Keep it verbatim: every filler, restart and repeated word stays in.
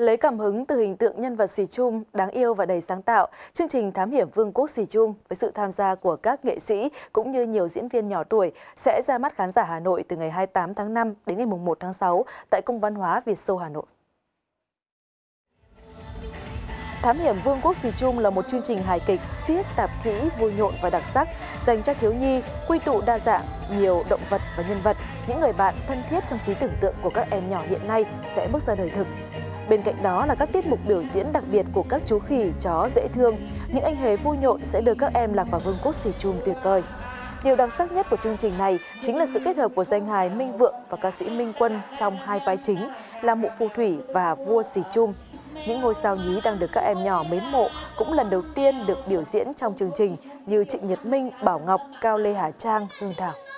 Lấy cảm hứng từ hình tượng nhân vật Xì Chum đáng yêu và đầy sáng tạo, chương trình Thám hiểm Vương quốc Xì Chum với sự tham gia của các nghệ sĩ cũng như nhiều diễn viên nhỏ tuổi sẽ ra mắt khán giả Hà Nội từ ngày hai mươi tám tháng năm đến ngày mùng một tháng sáu tại Cung văn hóa Việt Xô Hà Nội. Thám hiểm Vương quốc Xì Chum là một chương trình hài kịch, xiếc, tạp kỹ, vui nhộn và đặc sắc dành cho thiếu nhi, quy tụ đa dạng, nhiều động vật và nhân vật, những người bạn thân thiết trong trí tưởng tượng của các em nhỏ hiện nay sẽ bước ra đời thực. Bên cạnh đó là các tiết mục biểu diễn đặc biệt của các chú khỉ, chó dễ thương, những anh hề vui nhộn sẽ đưa các em lạc vào Vương quốc Xì Chum tuyệt vời. Điều đặc sắc nhất của chương trình này chính là sự kết hợp của danh hài Minh Vượng và ca sĩ Minh Quân trong hai vai chính là Mụ Phù Thủy và Vua Xì Chum. Những ngôi sao nhí đang được các em nhỏ mến mộ cũng lần đầu tiên được biểu diễn trong chương trình như Trịnh Nhật Minh, Bảo Ngọc, Cao Lê Hà Trang, Hương Thảo.